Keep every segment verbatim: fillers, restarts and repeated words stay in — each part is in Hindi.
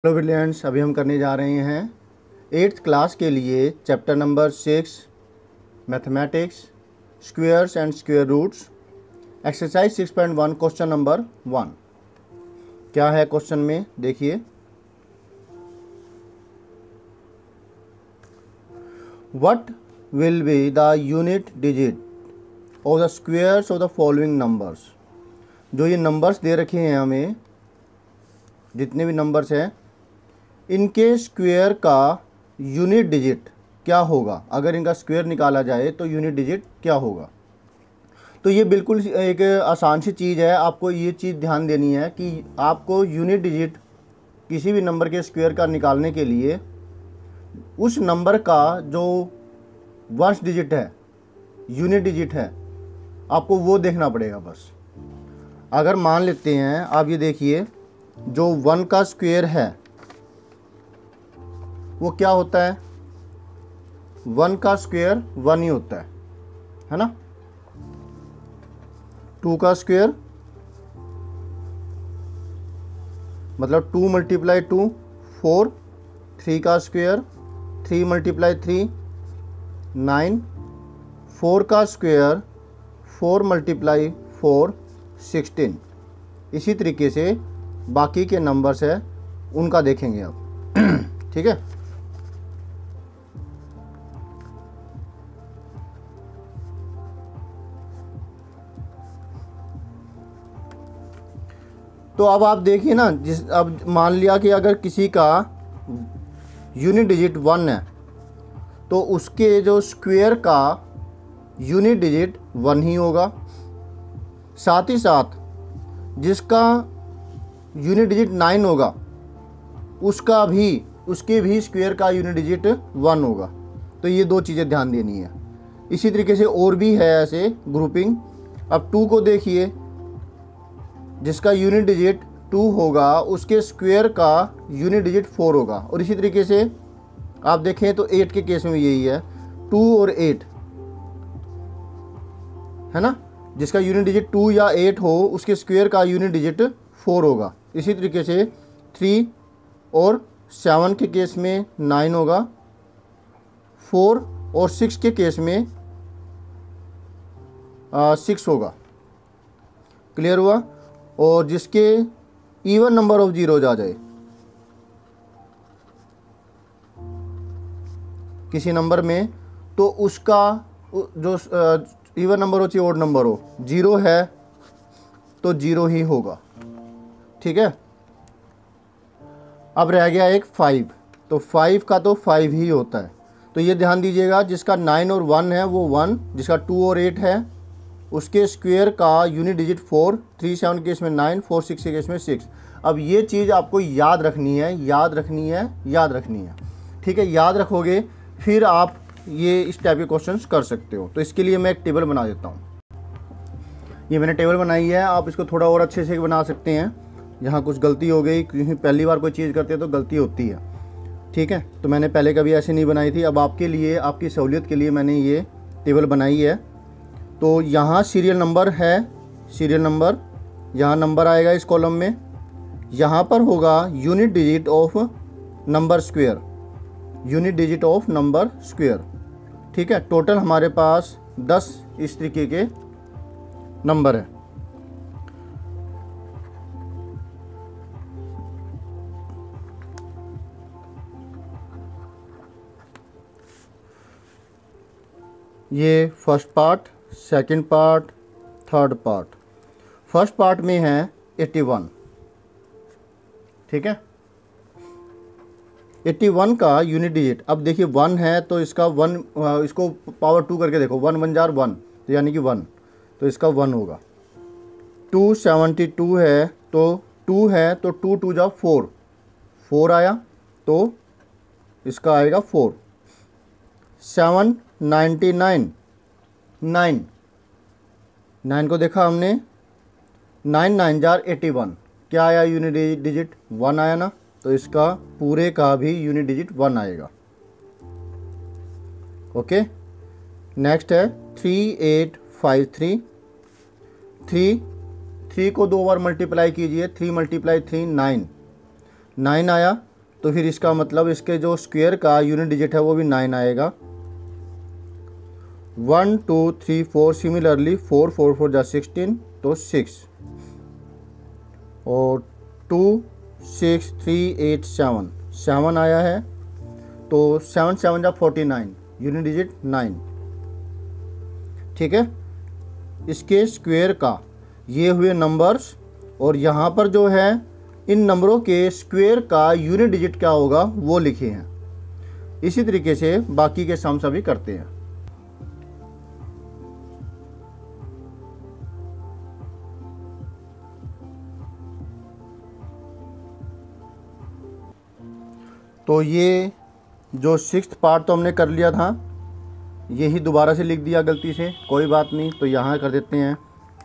हेलो ब्रिलियंट्स, अभी हम करने जा रहे हैं एट्थ क्लास के लिए chapter number six mathematics squares and square roots exercise six point one question number one. क्या है क्वेश्चन में देखिए, what will be the unit digit of the squares of the following numbers. जो ये नंबर्स दे रखे हैं हमें, जितने भी नंबर्स हैं, इनके स्क्वायर का यूनिट डिजिट क्या होगा। अगर इनका स्क्वायर निकाला जाए तो यूनिट डिजिट क्या होगा। तो ये बिल्कुल एक आसान सी चीज़ है। आपको ये चीज़ ध्यान देनी है कि आपको यूनिट डिजिट किसी भी नंबर के स्क्वायर का निकालने के लिए उस नंबर का जो वंश डिजिट है, यूनिट डिजिट है, आपको वो देखना पड़ेगा बस। अगर मान लेते हैं, आप ये देखिए, जो वन का स्क्वायर है वो क्या होता है, वन का स्क्वायर वन ही होता है, है ना। टू का स्क्वायर मतलब two multiply two four, three का square three multiply three nine, four का square four multiply four sixteen. इसी तरीके से बाकी के नंबर्स है उनका देखेंगे अब। ठीक है, तो अब आप देखिए ना, जिस अब मान लिया कि अगर किसी का यूनिट डिजिट वन है तो उसके जो स्क्वायर का यूनिट डिजिट वन ही होगा। साथ ही साथ जिसका यूनिट डिजिट नाइन होगा उसका भी उसके भी स्क्वायर का यूनिट डिजिट वन होगा। तो ये दो चीज़ें ध्यान देनी है। इसी तरीके से और भी है ऐसे ग्रुपिंग। अब टू को देखिए, जिसका यूनिट डिजिट टू होगा उसके स्क्वायर का यूनिट डिजिट फोर होगा। और इसी तरीके से आप देखें तो एट के केस में यही है, टू और एट, है ना। जिसका यूनिट डिजिट टू या एट हो उसके स्क्वायर का यूनिट डिजिट फोर होगा। इसी तरीके से थ्री और सेवन के केस में नाइन होगा, फोर और सिक्स के केस में सिक्स होगा। क्लियर हुआ। और जिसके इवन नंबर ऑफ जीरोज आ जाए किसी नंबर में, तो उसका जो इवन नंबर हो चाहे ओड नंबर हो, जीरो है तो जीरो ही होगा। ठीक है। अब रह गया एक फाइव, तो फाइव का तो फाइव ही होता है। तो ये ध्यान दीजिएगा, जिसका नाइन और वन है वो वन, जिसका टू और एट है उसके स्क्वायर का unit digit four, three seven के केस में नाइन, फोर सिक्स के केस में सिक्स। अब ये चीज़ आपको याद रखनी है, याद रखनी है, याद रखनी है। ठीक है, याद रखोगे फिर आप ये इस टाइप के क्वेश्चंस कर सकते हो। तो इसके लिए मैं एक टेबल बना देता हूँ। ये मैंने टेबल बनाई है, आप इसको थोड़ा और अच्छे से बना सकते हैं। यहाँ कुछ गलती हो गई क्योंकि पहली बार कोई चीज़ करते हैं तो गलती होती है। ठीक है, तो मैंने पहले कभी ऐसे नहीं बनाई थी। अब आपके लिए, आपकी सहूलियत के लिए मैंने ये टेबल बनाई है। तो यहाँ सीरियल नंबर है, सीरियल नंबर, यहाँ नंबर आएगा इस कॉलम में। यहाँ पर होगा unit digit of number square, unit digit of number square. ठीक है, टोटल हमारे पास दस इस तरीके के नंबर है। ये first part, second part, third part. First part में है एट्टी वन। ठीक है, एट्टी वन का यूनिट डिजिट, अब देखिए वन है तो इसका वन, इसको पावर टू करके देखो, वन वन जार वन, तो यानी कि वन, तो इसका वन होगा। टू सेवेंटी टू है तो टू है तो टू टू जा फोर, फोर आया तो इसका आएगा four. Seven ninety nine, nine, nine को देखा हमने, नाइन नाइन जार एटी वन, क्या आया यूनिट डिजिट, वन आया ना। तो इसका पूरे का भी यूनिट डिजिट वन आएगा। ओके, नेक्स्ट है three eight five three, three three को दो बार मल्टीप्लाई कीजिए, three multiply three nine, nine आया तो फिर इसका मतलब इसके जो स्क्वायर का यूनिट डिजिट है वो भी नाइन आएगा। One two three four, similarly four four four जा सिक्सटीन, तो सिक्स, और two six three eight seven, seven आया है, तो सेवन सेवन जा forty nine, unit digit nine. ठीक है, इसके स्क्वायर का ये हुए नंबर्स, और यहाँ पर जो है इन नंबरों के स्क्वायर का यूनिट डिजिट क्या होगा वो लिखे हैं। इसी तरीके से बाकी के सम्स अभी करते हैं। तो ये जो सिक्स्थ पार्ट तो हमने कर लिया था, यही दोबारा से लिख दिया गलती से, कोई बात नहीं। तो यहाँ कर देते हैं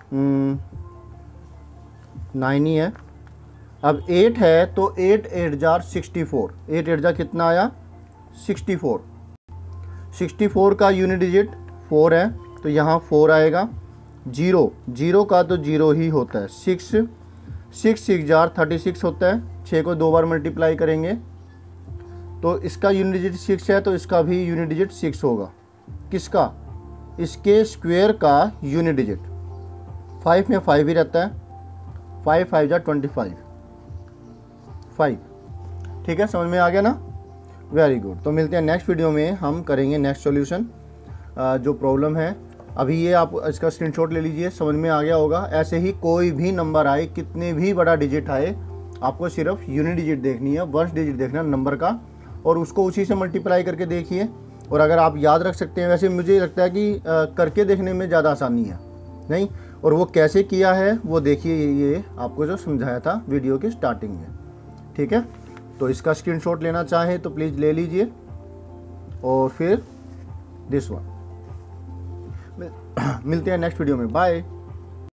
नाइन ही है। अब एट है, तो एट एट जार सिक्सटी फोर, एट एट जार कितना आया सिक्सटी फोर। सिक्सटी फोर का यूनिट डिजिट फोर है, तो यहाँ फोर आएगा। जीरो, जीरो का तो जीरो ही होता है। सिक्स, सिक्स सिक्स जार थर्टी सिक्स होता है, छः को दो बार मल्टीप्लाई करेंगे तो इसका यूनिट डिजिट सिक्स है, तो इसका भी यूनिट डिजिट सिक्स होगा। किसका? इसके स्क्वायर का यूनिट डिजिट। फाइव में फाइव ही रहता है, फाइव फाइव जा ट्वेंटी फाइव, फाइव। ठीक है, समझ में आ गया ना? Very good. तो मिलते हैं नेक्स्ट वीडियो में, हम करेंगे नेक्स्ट सॉल्यूशन जो प्रॉब्लम है। अभी ये आप इसका स्क्रीनशॉट ले लीजिए, समझ में आ गया होगा। ऐसे ही कोई भी नंबर आए, कितने भी बड़ा डिजिट आए, आपको सिर्फ यूनिट डिजिट देखनी है, वंश डिजिट देखना है नंबर का, और उसको उसी से मल्टीप्लाई करके देखिए। और अगर आप याद रख सकते हैं, वैसे मुझे लगता है कि आ, करके देखने में ज़्यादा आसानी है नहीं, और वो कैसे किया है वो देखिए, ये आपको जो समझाया था वीडियो के स्टार्टिंग में। ठीक है, तो इसका स्क्रीनशॉट लेना चाहें तो प्लीज़ ले लीजिए, और फिर दिस वन। मिलते हैं नेक्स्ट वीडियो में, बाय।